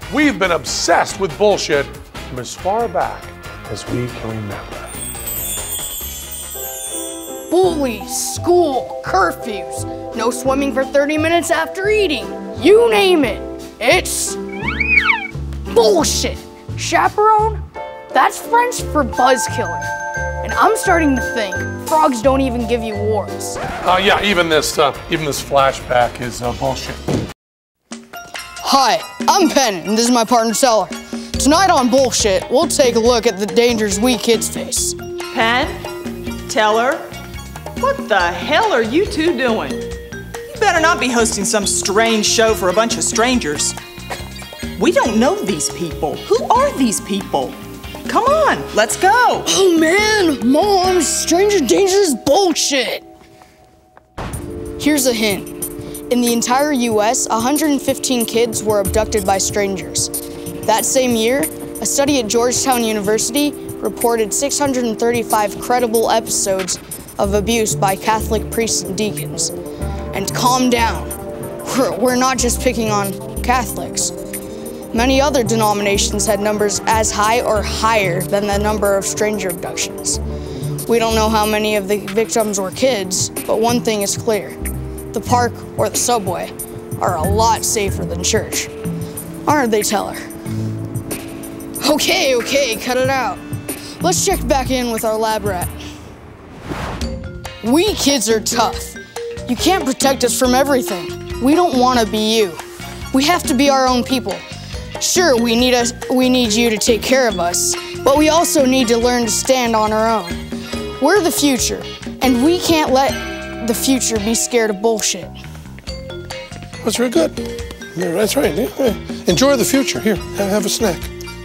We've been obsessed with bullshit from as far back as we can remember. Bullies, school, curfews, no swimming for 30 minutes after eating. You name it. It's bullshit. Chaperone? That's French for buzzkiller. And I'm starting to think frogs don't even give you awards. Yeah, even this flashback is bullshit. Hi, I'm Penn, and this is my partner Teller. Tonight on Bullshit, we'll take a look at the dangers we kids face. Penn? Teller? What the hell are you two doing? You better not be hosting some strange show for a bunch of strangers. We don't know these people. Who are these people? Come on, let's go. Oh man, Mom, stranger danger is bullshit. Here's a hint. In the entire US, 115 kids were abducted by strangers. That same year, a study at Georgetown University reported 635 credible episodes of abuse by Catholic priests and deacons. And calm down, we're not just picking on Catholics. Many other denominations had numbers as high or higher than the number of stranger abductions. We don't know how many of the victims were kids, but one thing is clear. The park or the subway are a lot safer than church. Aren't they, Teller? Okay, cut it out. Let's check back in with our lab rat. We kids are tough. You can't protect us from everything. We don't want to be you. We have to be our own people. Sure, we need you to take care of us, but we also need to learn to stand on our own. We're the future, and we can't let the future be scared of bullshit. That's very good. Yeah, that's right. Yeah. Enjoy the future. Here, have a snack.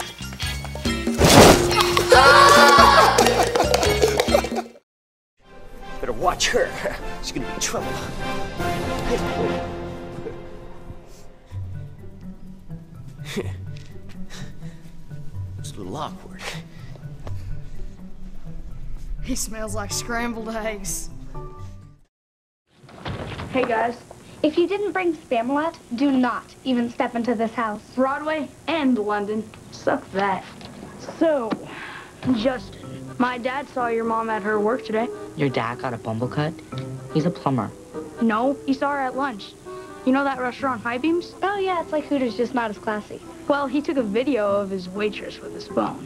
Better watch her. She's gonna be in trouble. It's a little awkward. He smells like scrambled eggs. Hey guys, if you didn't bring Spamalot, do not even step into this house. Broadway and London. Suck that. So, Justin, my dad saw your mom at her work today. Your dad got a bumble cut? He's a plumber. No, he saw her at lunch. You know that restaurant, High Beams? Oh yeah, it's like Hooters, just not as classy. Well, he took a video of his waitress with his phone.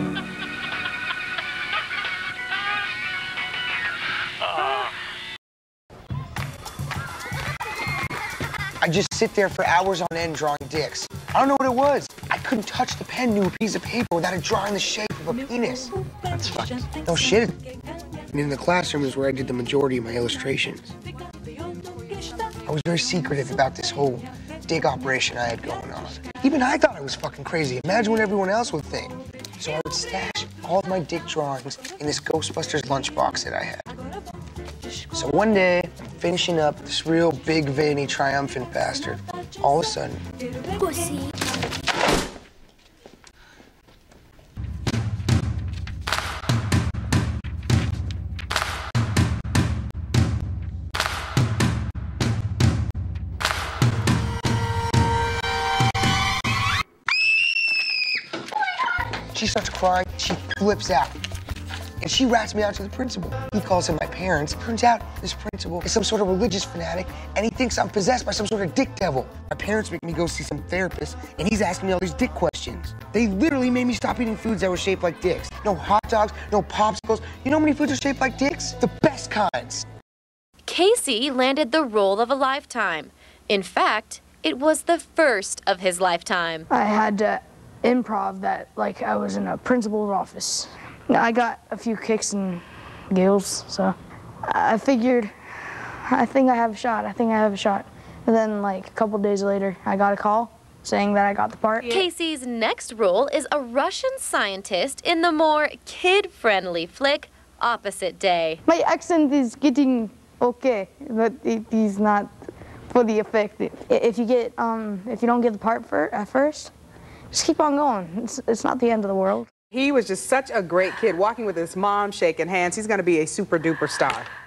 I just sit there for hours on end drawing dicks. I don't know what it was. I couldn't touch the pen to a piece of paper without it drawing the shape of a penis. That's fucking... No shit. And in the classroom is where I did the majority of my illustrations. I was very secretive about this whole dick operation I had going on. Even I thought I was fucking crazy. Imagine what everyone else would think. So I would stash all of my dick drawings in this Ghostbusters lunchbox that I had. So one day, I'm finishing up this real big, veiny, triumphant bastard. All of a sudden... Pussy. She starts crying, she flips out. And she rats me out to the principal. He calls in my parents. Turns out this principal is some sort of religious fanatic, and he thinks I'm possessed by some sort of dick devil. My parents make me go see some therapist, and he's asking me all these dick questions. They literally made me stop eating foods that were shaped like dicks. No hot dogs, no popsicles. You know how many foods are shaped like dicks? The best kinds. Casey landed the role of a lifetime. In fact, it was the first of his lifetime. I had to improv that like I was in a principal's office. I got a few kicks and giggles, so I figured, I think I have a shot. And then like a couple days later, I got a call saying that I got the part. Casey's next role is a Russian scientist in the more kid-friendly flick, Opposite Day. My accent is getting okay, but it is not fully effective. If you don't get the part at first, just keep on going. It's not the end of the world. He was just such a great kid, walking with his mom, shaking hands. He's going to be a super duper star.